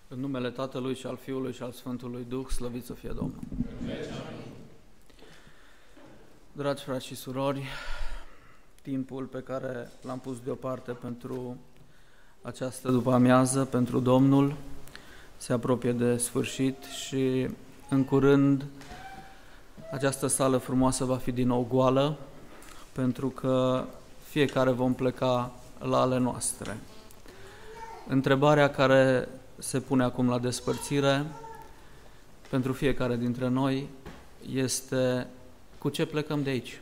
În numele Tatălui și al Fiului și al Sfântului Duh, slăvit să fie Domnul. Dragi frați și surori, timpul pe care l-am pus deoparte pentru această după-amiază, pentru Domnul, se apropie de sfârșit și în curând această sală frumoasă va fi din nou goală, pentru că fiecare vom pleca la ale noastre. Întrebarea care se pune acum la despărțire pentru fiecare dintre noi este: cu ce plecăm de aici?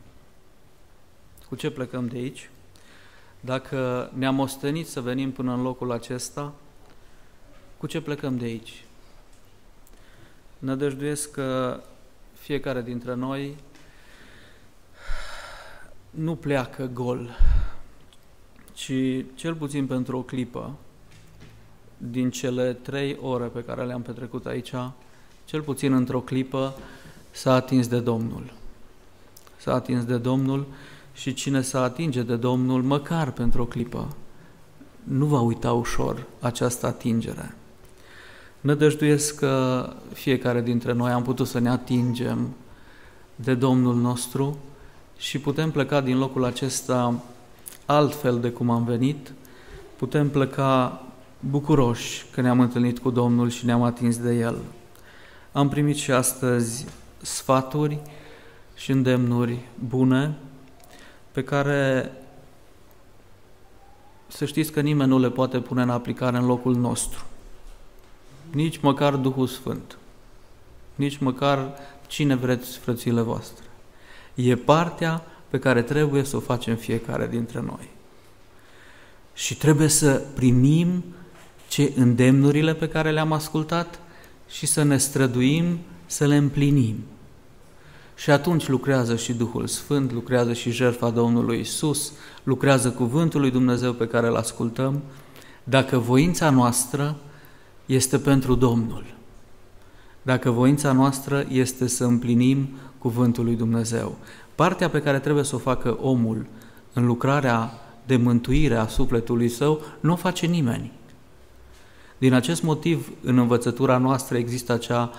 Cu ce plecăm de aici? Dacă ne-am ostenit să venim până în locul acesta, cu ce plecăm de aici? Nădăjduiesc că fiecare dintre noi nu pleacă gol, ci cel puțin pentru o clipă, din cele 3 ore pe care le-am petrecut aici, cel puțin într-o clipă s-a atins de Domnul. S-a atins de Domnul și cine s-a atinge de Domnul, măcar pentru o clipă, nu va uita ușor această atingere. Nădăjduiesc că fiecare dintre noi am putut să ne atingem de Domnul nostru și putem pleca din locul acesta altfel de cum am venit, putem pleca bucuroși că ne-am întâlnit cu Domnul și ne-am atins de El. Am primit și astăzi sfaturi și îndemnuri bune pe care să știți că nimeni nu le poate pune în aplicare în locul nostru. Nici măcar Duhul Sfânt, nici măcar cine vreți, frățile voastre. E partea pe care trebuie să o facem fiecare dintre noi. Și trebuie să primim îndemnurile pe care le-am ascultat și să ne străduim să le împlinim. Și atunci lucrează și Duhul Sfânt, lucrează și jertfa Domnului Iisus, lucrează cuvântul lui Dumnezeu pe care îl ascultăm, dacă voința noastră este pentru Domnul, dacă voința noastră este să împlinim cuvântul lui Dumnezeu. Partea pe care trebuie să o facă omul în lucrarea de mântuire a sufletului său, nu o face nimeni. Din acest motiv, în învățătura noastră există acea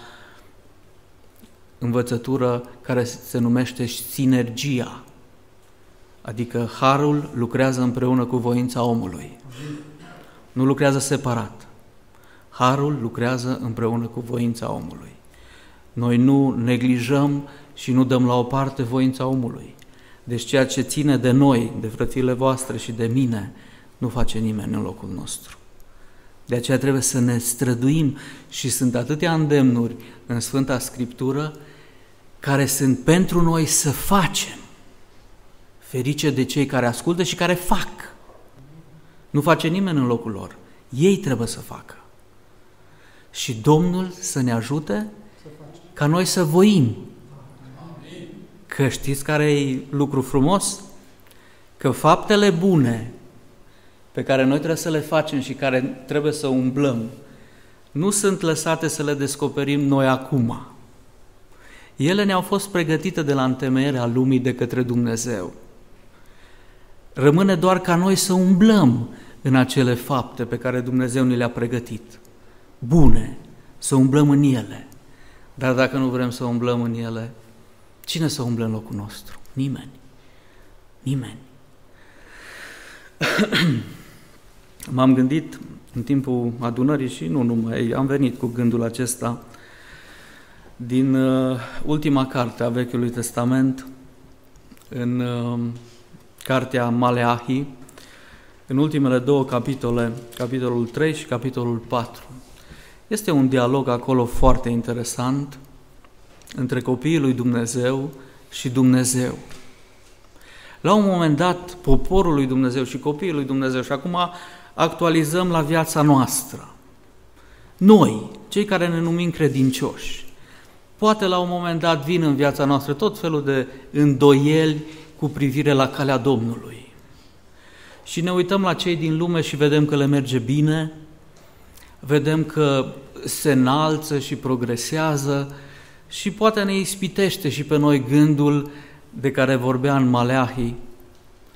învățătură care se numește sinergia, adică harul lucrează împreună cu voința omului. Nu lucrează separat. Harul lucrează împreună cu voința omului. Noi nu neglijăm și nu dăm la o parte voința omului. Deci ceea ce ține de noi, de frățile voastre și de mine, nu face nimeni în locul nostru. De aceea trebuie să ne străduim și sunt atâtea îndemnuri în Sfânta Scriptură care sunt pentru noi să facem. Ferice de cei care ascultă și care fac. Nu face nimeni în locul lor. Ei trebuie să facă. Și Domnul să ne ajute ca noi să voim. Că știți care e lucru frumos? Că faptele bune pe care noi trebuie să le facem și care trebuie să umblăm, nu sunt lăsate să le descoperim noi acum. Ele ne-au fost pregătite de la întemeierea lumii de către Dumnezeu. Rămâne doar ca noi să umblăm în acele fapte pe care Dumnezeu ne le-a pregătit. Bune, să umblăm în ele. Dar dacă nu vrem să umblăm în ele, cine să umble în locul nostru? Nimeni. Nimeni. M-am gândit în timpul adunării și nu numai, am venit cu gândul acesta din ultima carte a Vechiului Testament, în cartea Maleahi, în ultimele 2 capitole, capitolul 3 și capitolul 4. Este un dialog acolo foarte interesant între copiii lui Dumnezeu și Dumnezeu. La un moment dat, poporul lui Dumnezeu și copiii lui Dumnezeu, și acum actualizăm la viața noastră. Noi, cei care ne numim credincioși, poate la un moment dat vin în viața noastră tot felul de îndoieli cu privire la calea Domnului. Și ne uităm la cei din lume și vedem că le merge bine, vedem că se înalță și progresează și poate ne ispitește și pe noi gândul de care vorbea în Maleahi.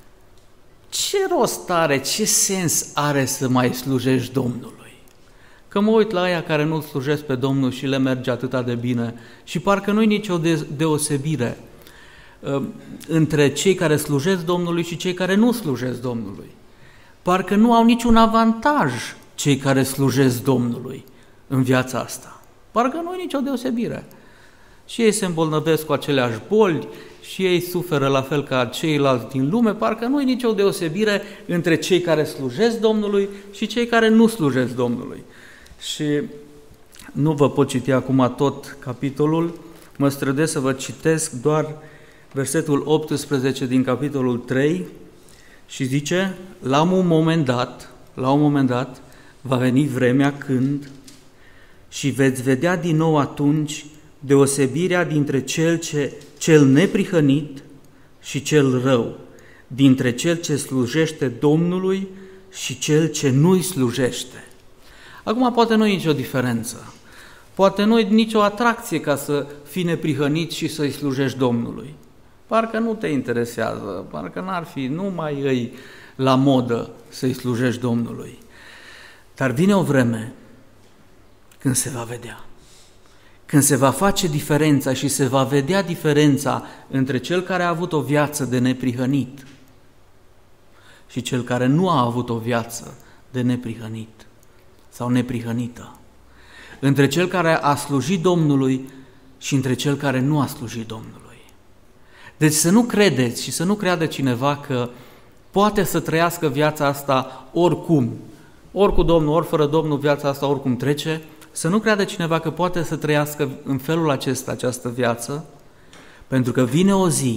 Ce rost are, ce sens are să mai slujești Domnului? Că mă uit la aia care nu slujesc pe Domnul și le merge atâta de bine și parcă nu-i nicio deosebire între cei care slujesc Domnului și cei care nu slujesc Domnului. Parcă nu au niciun avantaj cei care slujesc Domnului în viața asta. Parcă nu e nicio deosebire. Și ei se îmbolnăvesc cu aceleași boli și ei suferă la fel ca ceilalți din lume, parcă nu e nicio deosebire între cei care slujesc Domnului și cei care nu slujesc Domnului. Și nu vă pot citi acum tot capitolul, mă străduiesc să vă citesc doar versetul 18 din capitolul 3 și zice: la un moment dat va veni vremea când și veți vedea din nou atunci deosebirea dintre cel neprihănit și cel rău, dintre cel ce slujește Domnului și cel ce nu-i slujește. Acum poate nu e nicio diferență, poate nu e nicio atracție ca să fii neprihănit și să-i slujești Domnului. Parcă nu te interesează, parcă n-ar fi, nu mai îi la modă să-i slujești Domnului. Dar vine o vreme când se va vedea, când se va face diferența și se va vedea diferența între cel care a avut o viață de neprihănit și cel care nu a avut o viață de neprihănit sau neprihănită, între cel care a slujit Domnului și între cel care nu a slujit Domnului. Deci să nu credeți și să nu creadă cineva că poate să trăiască viața asta oricum, ori cu Domnul, ori fără Domnul, viața asta oricum trece. Să nu creadă cineva că poate să trăiască în felul acesta această viață, pentru că vine o zi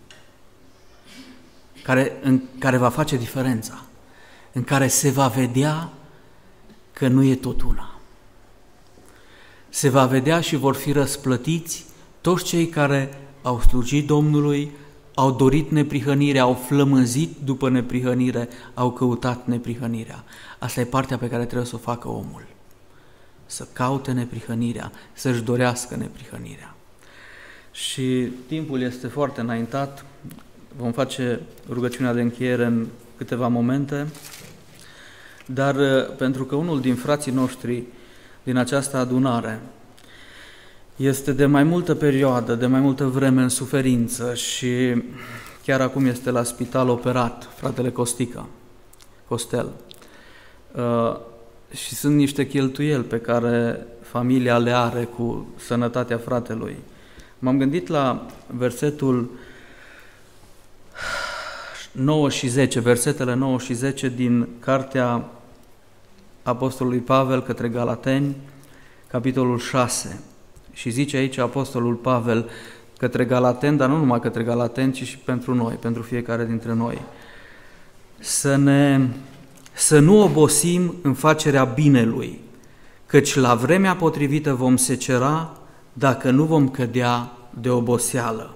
în care va face diferența, în care se va vedea că nu e tot una. Se va vedea și vor fi răsplătiți toți cei care au slujit Domnului, au dorit neprihănirea, au flămânzit după neprihănire, au căutat neprihănirea. Asta e partea pe care trebuie să o facă omul. Să caute neprihănirea, să-și dorească neprihănirea. Și timpul este foarte înaintat, vom face rugăciunea de încheiere în câteva momente, dar pentru că unul din frații noștri din această adunare este de mai multă perioadă, de mai multă vreme în suferință și chiar acum este la spital operat, fratele Costel. Și sunt niște cheltuieli pe care familia le are cu sănătatea fratelui. M-am gândit la versetul 9 și 10, versetele 9 și 10 din cartea Apostolului Pavel către Galateni, capitolul 6. Și zice aici Apostolul Pavel către Galateni, dar nu numai către Galateni, ci și pentru noi, pentru fiecare dintre noi. Să nu obosim în facerea binelui, căci la vremea potrivită vom secera dacă nu vom cădea de oboseală.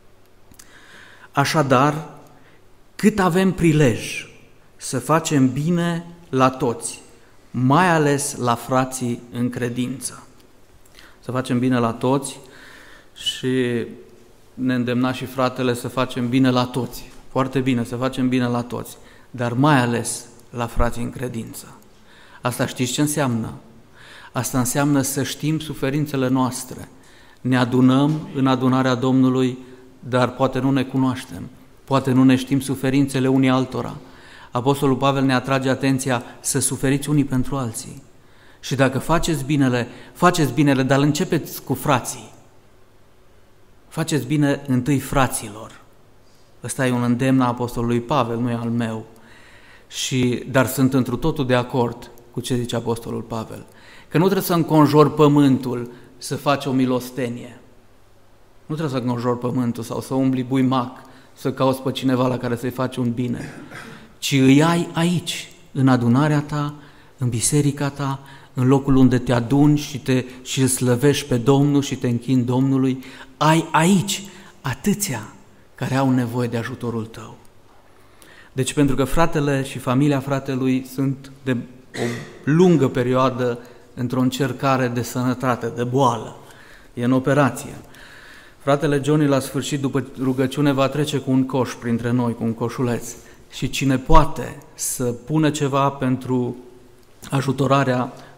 Așadar, cât avem prilej să facem bine la toți, mai ales la frații în credință. Să facem bine la toți și ne îndemna și fratele să facem bine la toți. Foarte bine, să facem bine la toți, dar mai ales la frații în credință. Asta știți ce înseamnă? Asta înseamnă să știm suferințele noastre. Ne adunăm în adunarea Domnului, dar poate nu ne cunoaștem, poate nu ne știm suferințele unii altora. Apostolul Pavel ne atrage atenția să suferiți unii pentru alții. Și dacă faceți binele, dar începeți cu frații. Faceți bine întâi fraților. Ăsta e un îndemn a Apostolului Pavel, nu e al meu. Dar sunt întru totul de acord cu ce zice Apostolul Pavel. Că nu trebuie să înconjori pământul să faci o milostenie. Nu trebuie să înconjori pământul sau să umbli buimac, să cauți pe cineva la care să-i faci un bine. Ci îi ai aici, în adunarea ta, în biserica ta, în locul unde te aduni și îl slăvești pe Domnul și te închini Domnului, ai aici atâția care au nevoie de ajutorul tău. Deci pentru că fratele și familia fratelui sunt de o lungă perioadă într-o încercare de sănătate, de boală, e în operație. Fratele Johnny la sfârșit, după rugăciune, va trece cu un coș printre noi, cu un coșuleț. Și cine poate să pună ceva pentru ajutorarea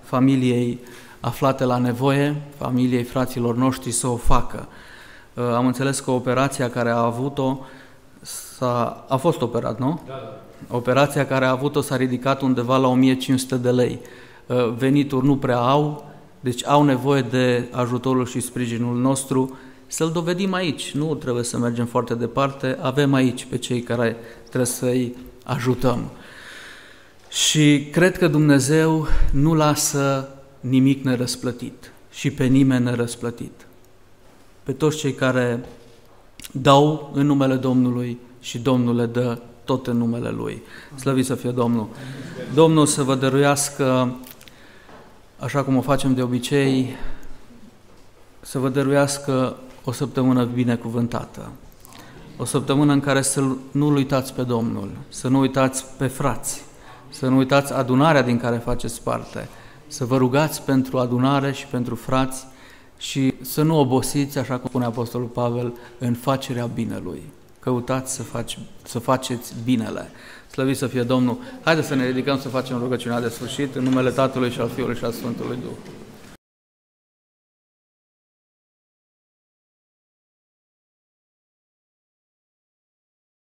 familiei aflate la nevoie, familiei fraților noștri să o facă. Am înțeles că operația care a avut-o a fost operat, nu? Da. Operația care a avut-o s-a ridicat undeva la 1500 de lei. Venituri nu prea au, deci au nevoie de ajutorul și sprijinul nostru. Să-l dovedim aici, nu trebuie să mergem foarte departe, avem aici pe cei care trebuie să-i ajutăm. Și cred că Dumnezeu nu lasă nimic nerăsplătit și pe nimeni nerăsplătit. Pe toți cei care dau în numele Domnului și Domnul le dă tot în numele Lui. Slăvit să fie Domnul! Domnul să vă dăruiască, așa cum o facem de obicei, să vă dăruiască o săptămână binecuvântată. O săptămână în care să nu-L uitați pe Domnul, să nu uitați pe frați, să nu uitați adunarea din care faceți parte, să vă rugați pentru adunare și pentru frați și să nu obosiți, așa cum spune Apostolul Pavel, în facerea binelui. Căutați să faceți binele. Slăvit să fie Domnul! Haideți să ne ridicăm să facem rugăciunea de sfârșit în numele Tatălui și al Fiului și al Sfântului Duh.